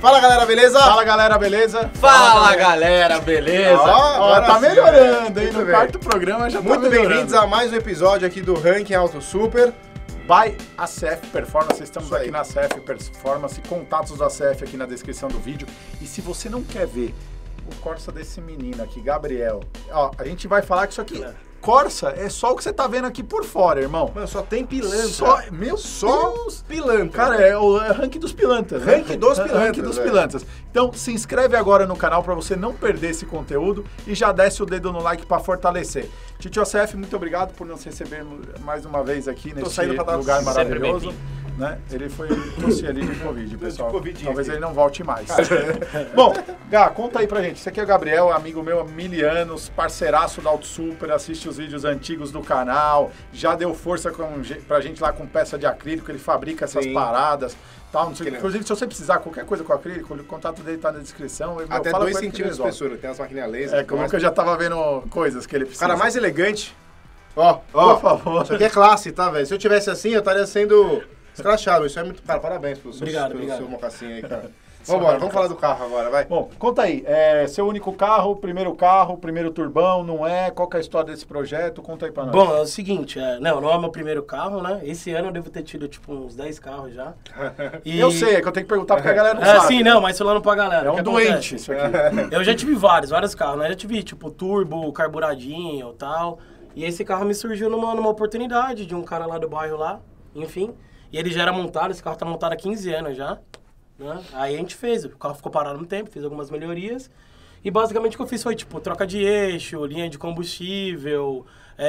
Fala galera, beleza? Fala galera, beleza? Fala galera, beleza? Ó, tá melhorando, hein? No bem. quarto programa já tá Muito melhorando. bem-vindos a mais um episódio aqui do Ranking Auto Super. By ACF Performance, estamos Isso aí. aqui na ACF Performance, contatos da ACF aqui na descrição do vídeo. E se você não quer ver o Corsa desse menino aqui, Gabriel, ó, a gente vai falar que isso aqui, Corsa, é só o que você tá vendo aqui por fora, irmão. Mano, só tem pilantra. Meu Só Deus! pilantra. Cara, é o ranking dos pilantras. né? Ranking dos pilantras, Ranking dos velho. pilantras. Então, se inscreve agora no canal pra você não perder esse conteúdo e já desce o dedo no like pra fortalecer. Titio ACF, muito obrigado por nos receber mais uma vez aqui nesse saindo pra dar lugar sempre maravilhoso. bem-vindo. Né? Ele foi tosse ali de Covid, pessoal. De Covidinho Talvez aqui. ele não volte mais. Bom, Gá, conta aí pra gente. Esse aqui é o Gabriel, amigo meu há 1000 anos, parceiraço da Auto Super, assiste os vídeos antigos do canal, já deu força pra gente lá com peça de acrílico, ele fabrica essas Sim. paradas. Tal, não sei. Que Inclusive, se você precisar qualquer coisa com acrílico, o contato dele tá na descrição. Meu, Até fala 2 com ele que ele centímetros de resolve. espessura, tem as maquininhas laser. É, como que eu já tava vendo coisas que ele O precisa. cara mais elegante. Ó, ó. Por favor. Isso aqui é classe, tá, velho? Se eu tivesse assim, eu estaria sendo escrachado. Isso é muito... Cara, parabéns pelo seu, Obrigado, pelo obrigado. seu mocassim aí, cara. Vambora, vamos falar do carro agora, vai. Bom, conta aí, seu único carro, primeiro turbão, não é? Qual que é a história desse projeto? Conta aí pra nós. Bom, é o seguinte, não é meu primeiro carro, né? Esse ano eu devo ter tido, tipo, uns 10 carros já. E... Eu sei, é que eu tenho que perguntar porque a galera não É, sabe. sim, não, mas falando pra galera. É o um que doente acontece? isso aqui. Eu já tive vários carros, né? Já tive, tipo, turbo, carburadinho e tal. E esse carro me surgiu numa oportunidade de um cara lá do bairro lá, enfim. E ele já era montado, esse carro tá montado há 15 anos já. Né? Aí a gente fez, o carro ficou parado no tempo, fiz algumas melhorias. E basicamente o que eu fiz foi, tipo, troca de eixo, linha de combustível,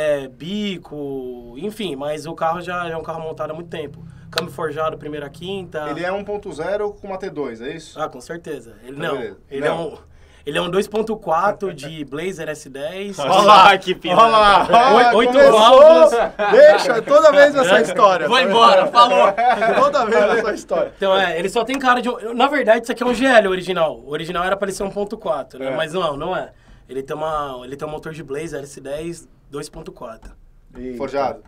bico, enfim. Mas o carro já é um carro montado há muito tempo. Câmbio forjado, primeira a quinta. Ele é 1.0 com uma T2, é isso? Ah, com certeza. Ele Tá, não, beleza. ele Não. é um 2.4 de Blazer S10. Olha lá, que pilantra. Olha lá, Oito começou. válvulas. Deixa, toda vez essa história. Vou embora, falou. Toda vez essa história. Então, ele só tem cara de... Na verdade, isso aqui é um GL original. O original era pra ele ser 1.4, né? É. Mas não é. Ele tem um motor de Blazer S10 2.4. Eita. Forjado.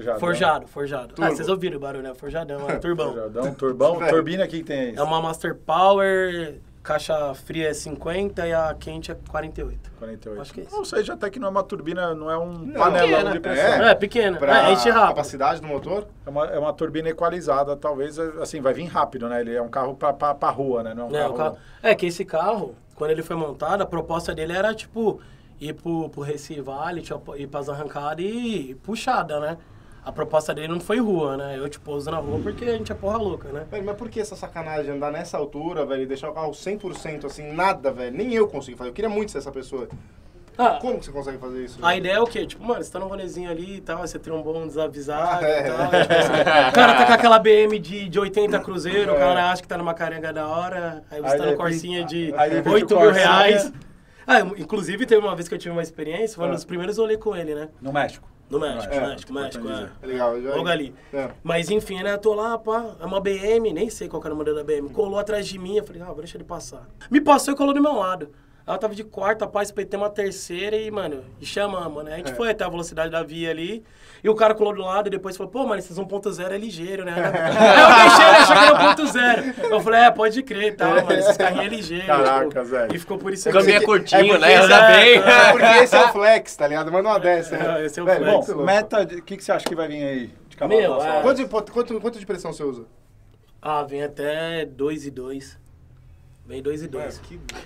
Forjado. Turbo. Vocês ouviram o barulho, né? Forjadão, é turbão. Forjadão, turbão. Turbina aqui que tem aí. É uma Master Power, caixa fria é 50 e a quente é 48. 48. Acho que é isso. Ou seja, até que não é uma turbina, não é um panelão pequena. de pressão. É, pequena. Pra Enche rápido. capacidade do motor? É uma turbina equalizada, talvez, assim, vai vir rápido, né? Ele é um carro pra rua, né? Não é um Né, carro... o carro... que esse carro, quando ele foi montado, a proposta dele era, tipo, ir pro Recife Valley, ir pras arrancadas e puxada, né? A proposta dele não foi rua, né? Eu, tipo, uso na rua porque a gente é porra louca, né? Velho, mas por que essa sacanagem de andar nessa altura, velho, e deixar o carro 100% assim, nada, velho? Nem eu consigo fazer. Eu queria muito ser essa pessoa. Ah, Como que você consegue fazer isso? a velho? ideia é o quê? Tipo, mano, você tá num rolezinho ali e tal, você tem um bom desavisado Ah, é. e tal. Tipo assim, o cara tá com aquela BM de 80 cruzeiro, o cara acha que tá numa carenga da hora, aí você Aí tá no de Corsinha de aí de repente 8 o mil Corsinha- reais. Inclusive teve uma vez que eu tive uma experiência, foi um dos primeiros rolês com ele, né? No México. No México, É, México. É legal, eu já... Logo ali. É. Mas enfim, né? Eu tô lá, pá, é uma BM, nem sei qual que era o modelo da BM. Colou atrás de mim, eu falei, vou deixar ele passar. Me passou e colou do meu lado. Ela tava de quarta, pá, espetei uma terceira e, mano, e chamamos, né? A gente foi até a velocidade da via ali. E o cara colou do lado e depois falou, pô, mano, esses 1.0 é ligeiro, né? Aí eu deixei ele achar que era 1.0. Eu falei, pode crer, tá, mano, esses carrinhos é ligeiro. Caraca, velho. E ficou por isso Caminho é aqui. curtinho, porque né? esse Anda bem. É porque esse é o flex, tá ligado? Manda uma dessa, né? Esse é o Velho, flex. muito Bom, louco. meta, o que você acha que vai vir aí? De cavalo Meu, na sua? Quanto de pressão você usa? Vem até 2,2. Vem 2,2.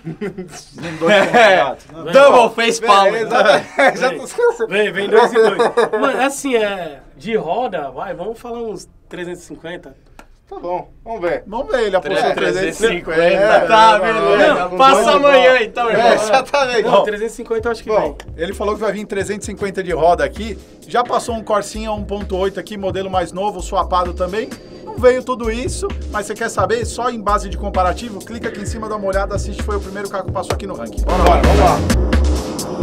Tem dois candidatos, né? Double face power. Já tô... Vem 2,2. Mano, assim, de roda, vamos falar uns 350. Tá bom, vamos ver. Vamos ver, ele apostou 350. Tá, beleza. Não, Passa vamos amanhã então, irmão. Exatamente. Não, 350 eu acho que Bom, vem. Ele falou que vai vir 350 de roda aqui. Já passou um Corsinha 1.8 aqui, modelo mais novo, swapado também. Não veio tudo isso, mas você quer saber? Só em base de comparativo, clica aqui em cima, dá uma olhada, assiste, foi o primeiro carro que passou aqui no ranking. Bora, vamos lá.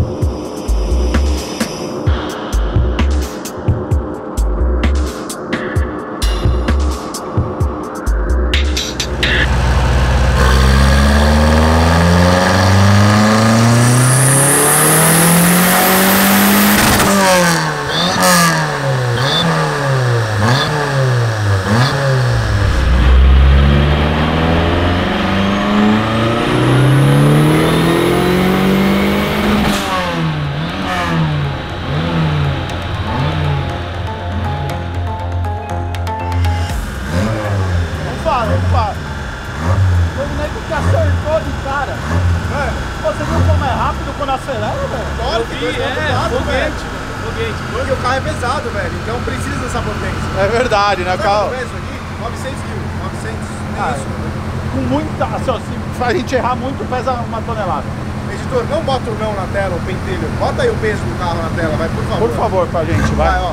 que acertou de cara. Mano, você viu como é rápido quando acelera, velho? Eu vi, foguete. Porque o carro é pesado, velho, então precisa dessa potência. É verdade, né, Sabe Carl? quanto pesa isso aqui? 900 quilos, 900. Ah, É isso. Com muita... Assim, ó, se a gente errar muito, pesa 1 tonelada. Editor, não bota o não na tela, o pentelho. Bota aí o peso do carro na tela, vai, por favor. Por favor, pra gente, vai. Vai, ó.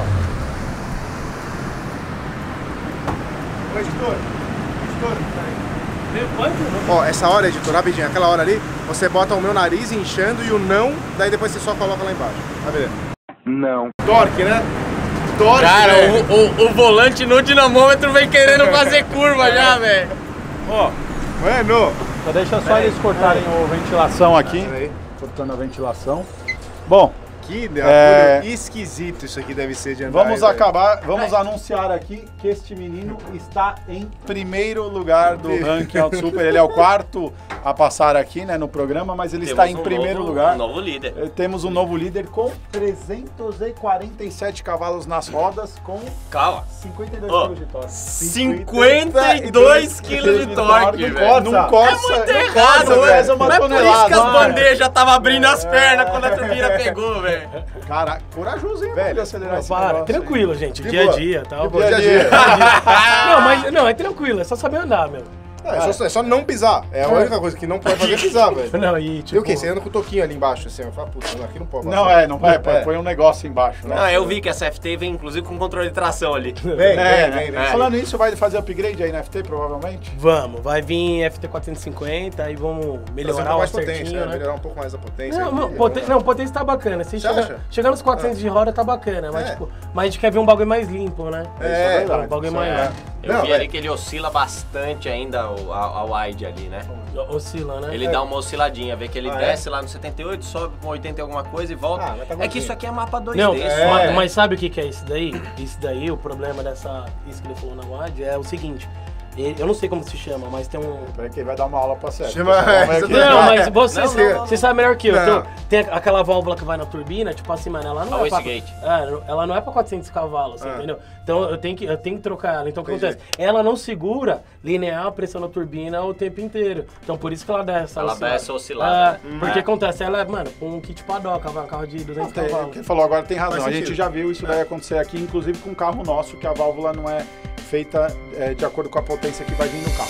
Ô, editor. Ó, essa hora, editor, rapidinho, aquela hora ali, você bota o meu nariz inchando e o não, daí depois você só coloca lá embaixo. Vai ver. Não. Torque, né? Torque, Cara, velho. o volante no dinamômetro vem querendo fazer curva já, velho. Ó, Mano. deixa só eles cortarem a ventilação aqui. Peraí. Cortando a ventilação. Bom, Que esquisito isso aqui deve ser de andar. vamos anunciar aqui que este menino está em primeiro lugar do ranking Auto Super. Ele é o quarto a passar aqui, né, no programa, mas ele está em primeiro lugar. Um novo líder. Temos um novo líder com 347 cavalos nas rodas, com Calma. 52 Ó, kg de torque. 52 quilos de torque, velho. Não corsa, É muito não errado, corsa, velho. pesa uma Não é por isso tonelada. que as mano. bandejas estavam abrindo as pernas quando a turbina pegou, velho. Cara, corajoso, hein, Velho, velho, acelerar esse Para, negócio tranquilo, gente. De Dia a boa. dia e tal. Dia a dia. Não, mas não, é tranquilo, é só saber andar, meu. É só não pisar. É a única coisa que não pode fazer é pisar, velho. Não, e tipo... E o quê? Você anda com o toquinho ali embaixo, assim, eu falo, puta, aqui não pode Não, passar. não vai, É. põe um negócio embaixo, né? Não, eu vi que essa FT vem inclusive com controle de tração ali. Vem. Falando nisso, vai fazer upgrade aí na FT, provavelmente? Vamos, vai vir FT450, aí vamos melhorar o mais certinho, potência, né? né? Melhorar um pouco mais a potência. Não, aí, potência tá bacana. Se Você acha? chegar nos 400 de roda tá bacana, mas, É. tipo, mas a gente quer ver um bagulho mais limpo, né? É, verdade. Um bagulho Isso maior. Eu Não, vi velho. ali que ele oscila bastante ainda a wide ali, né? Oscila, né? Ele dá uma osciladinha, vê que ele Ah, é? desce lá no 78, sobe com 80 e alguma coisa e volta. Ah, mas tá É que gordinho. isso aqui é mapa 2D Não, só. mas sabe o que é isso daí? Isso daí, o problema dessa... Isso que ele falou na WAD é o seguinte. Eu não sei como se chama, mas tem um... Peraí que ele vai dar uma aula pra você. Chama- Não, mas você, Não. você sabe melhor que eu. Não. Tem aquela válvula que vai na turbina, tipo assim, mano, ela não A é pra... wastegate. Ela não é pra 400 cavalos, você entendeu? Então eu tenho que trocar ela. Então o que Entendi. acontece? Ela não segura linear a pressão na turbina o tempo inteiro. Então por isso que ela dá essa Ela dá oscilada. essa oscilada, né? Porque acontece, ela é, mano, com um kit padoca, vai um carro de 200 O cavalos. que ele falou agora tem razão. Faz A gente sentido. já viu isso vai acontecer aqui, inclusive com um carro nosso, que a válvula não é feita de acordo com a potência que vai vir no carro.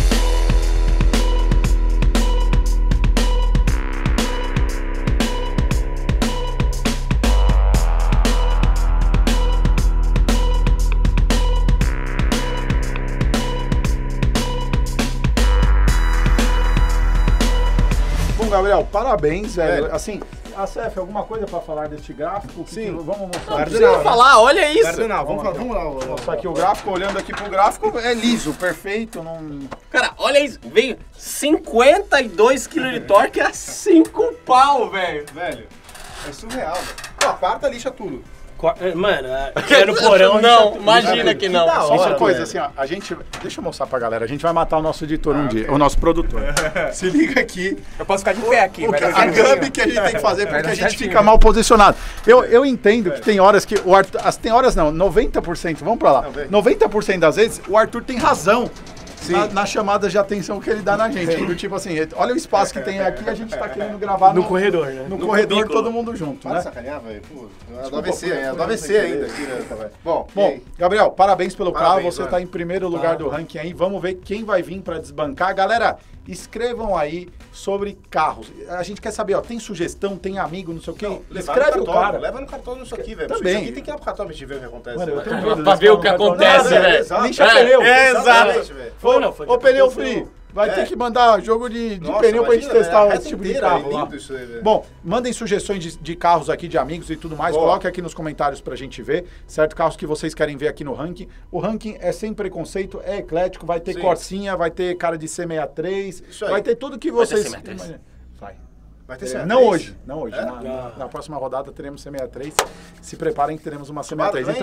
Bom, Gabriel, parabéns, velho. Velho. Assim, a CF, alguma coisa pra falar deste gráfico? Sim. Vamos mostrar. Não Precisa falar, olha isso. Cardenal, vamos lá. Mostrar aqui o gráfico, olhando aqui pro gráfico, é liso, perfeito, não... Cara, olha isso. Veio 52 kg de torque a 5 pau, velho. Velho, é surreal, velho. Pô, a quarta lixa tudo. Mano, é no porão. Não, imagina que não. da Só uma hora, coisa, velho. assim, ó, a gente... Deixa eu mostrar pra galera, a gente vai matar o nosso editor um dia, o nosso produtor. Se liga aqui, Eu posso ficar de pé aqui, vai dar a certinho. gambi que a gente tem que fazer, porque dar a gente certinho. fica mal posicionado. Eu entendo que tem horas que o Arthur... Tem horas não, 90%, vamos pra lá. Não, vem. 90% das vezes, o Arthur tem razão. Na chamada de atenção que ele dá na gente. Do tipo assim, olha o espaço que tem aqui, a gente tá querendo gravar No corredor, né? No corredor, cubículo. todo mundo junto, Para de né? sacanear, velho. Pô, é do Desculpa, AVC, por- é do por AVC não ainda. sei Aqui, né? Bom, e Bom, aí? Gabriel, parabéns pelo carro. Parabéns, Você mano. está em primeiro lugar do ranking aí. Vamos ver quem vai vir para desbancar. Galera, escrevam aí sobre carros. A gente quer saber, ó, tem sugestão, tem amigo, não sei o quê. Levar Escreve no o cartório, cara. Leva no cartório isso aqui, velho. Também. Isso aqui tem que ir lá pro cartório pra gente ver o que acontece. Mano, eu velho. tenho medo Pra desse ver o que carro no acontece, cartório. velho. Exato. Lixa É, pneu. Exatamente, velho. Ô, pneu free. Vai ter que mandar jogo de Nossa, pneu pra gente imagina, testar velho, a esse tipo reta de inteira, carro é lá. lindo isso aí, velho. Bom, mandem sugestões de carros aqui, de amigos e tudo mais. Boa. Coloque aqui nos comentários pra gente ver, certo? Carros que vocês querem ver aqui no ranking. O ranking é sem preconceito, é eclético, vai ter Sim. Corsinha, vai ter cara de C63, Isso aí. vai ter tudo que Vai ter vocês... C63? Vai. Vai ter C63? Não hoje, não hoje. É? Na próxima rodada teremos C63. Se preparem que teremos uma Subaru C63. também? Então,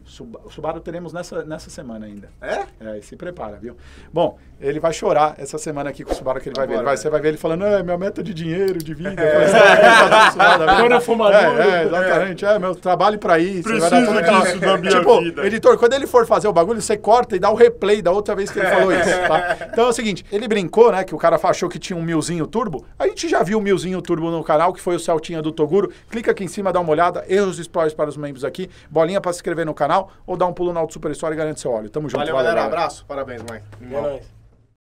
O Subaru teremos nessa semana ainda. É? É, se prepara, viu? Bom, ele vai chorar essa semana aqui com o Subaru que ele vai ver. Você vai ver ele falando, minha meta de dinheiro, de vida. Quando eu for maduro. Exatamente. Meu trabalho pra isso. Preciso vai dar tudo disso na minha vida. Editor, quando ele for fazer o bagulho, você corta e dá o replay da outra vez que ele falou isso, tá? Então é o seguinte, ele brincou, né, que o cara achou que tinha um 1000zinho turbo. A gente já viu o 1000zinho turbo no canal, que foi o Celtinha do Toguro. Clica aqui em cima, dá uma olhada. Erros e spoilers para os membros aqui. Bolinha pra se inscrever no canal ou dá um pulo na Auto Super Store e garante seu óleo. Tamo junto. Valeu, galera. Abraço. Parabéns, mãe. É nóis.